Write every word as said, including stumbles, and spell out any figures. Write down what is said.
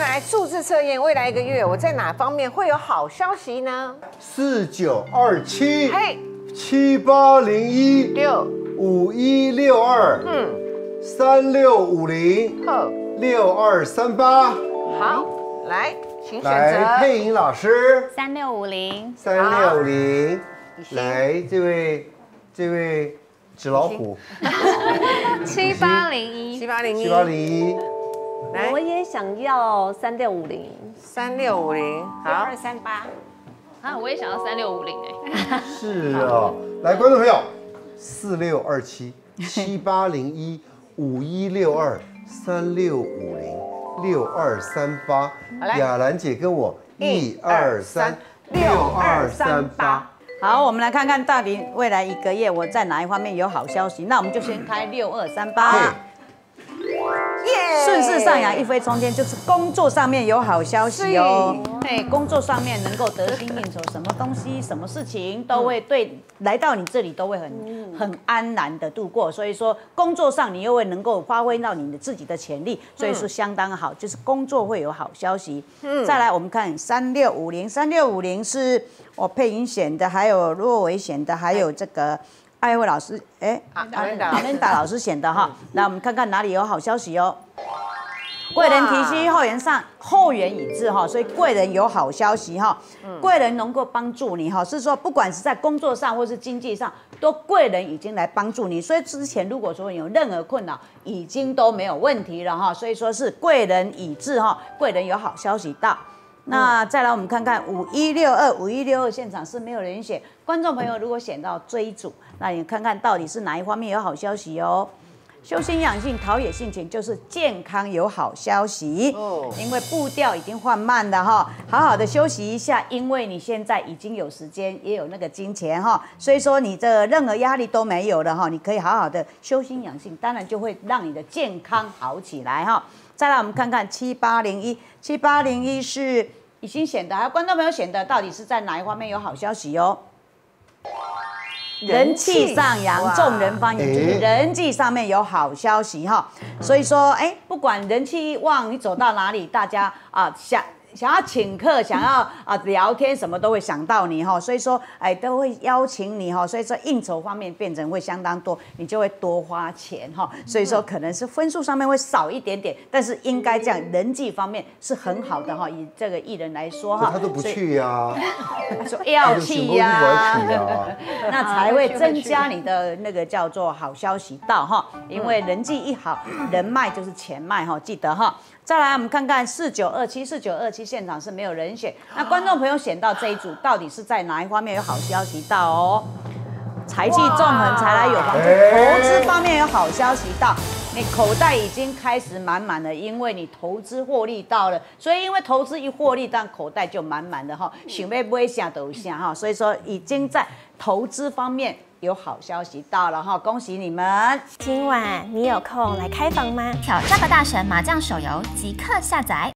来数字测验，未来一个月我在哪方面会有好消息呢？ 四九二七， 嘿， 七八零一， 六， 五一六二， 嗯， 三六五零， 好， 六二三八。 好，来，请选来， 择。 佩莹老师， 三六五零， 三六零。 以心来，这位，这位纸老虎， 七八零一， 七八零一， 七八零一。 来我也想要三六五零， 三六五零，好二，三八。 啊，我也想要三六五零哎。 是啊，来，观众朋友，四六二七，七八零一，五一六二，三六五零，六二三八。 来雅兰姐跟我一二三， 六二三八。 好，我们来看看到底未来一个月我在哪一方面有好消息。那我们就先开六二三八， 耶顺势上扬，一飞冲天，就是工作上面有好消息哦。哎，工作上面能够得心应手，什么东西、什么事情都会对来到你这里都会很很安然的度过。所以说，工作上你又会能够发挥到你的自己的潜力，所以说相当好，就是工作会有好消息。嗯，再来我们看三六五零，三六五零是我配音选的，还有若维选的，还有这个。艾慧老师，哎， 阿伦达， 阿伦达老师选的哈，来我们看看哪里有好消息哦。贵人提携，后援上，后援已至哈，所以贵人有好消息哈。贵人能够帮助你哈，是说不管是在工作上或是经济上，都贵人已经来帮助你。所以之前如果说有任何困扰，已经都没有问题了哈。所以说是贵人已至哈，贵人有好消息到。那再来，我们看看五一六二，五一六二现场是没有人选。观众朋友如果选到这一组，那你看看到底是哪一方面有好消息哦？修心养性，陶冶性情，就是健康有好消息哦。因为步调已经缓慢了哈，好好的休息一下，因为你现在已经有时间，也有那个金钱哈，所以说你的任何压力都没有了哈，你可以好好的修心养性，当然就会让你的健康好起来哈。再来，我们看看七八零一，七八零一是已经选的，还有观众朋友选的，到底是在哪一方面有好消息哦？人气上扬，众人欢迎，就是人际上面有好消息哈。所以说，哎，不管人气旺，你走到哪里，大家啊想。想要请客，想要啊聊天，什么都会想到你哈，所以说哎都会邀请你哈，所以说应酬方面变成会相当多，你就会多花钱哈，所以说可能是分数上面会少一点点，但是应该这样人际方面是很好的哈，以这个艺人来说哈， 他都不去呀， 他说要去呀， 呀， 那才会增加你的那个叫做好消息到哈，因为人际一好，人脉就是钱脉哈，记得哈。再来，我们看看四九二七，四九二七现场是没有人选。那观众朋友选到这一组，到底是在哪一方面有好消息到哦？财气纵横，财来有帮助，投资方面有好消息到，你口袋已经开始满满了，因为你投资获利到了，所以因为投资一获利，但口袋就满满的哈，想要买啥都有啥哈，所以说已经在投资方面有好消息到了哈，恭喜你们！ 今晚你有空来开房吗？挑战吧大神麻将手游即刻下载。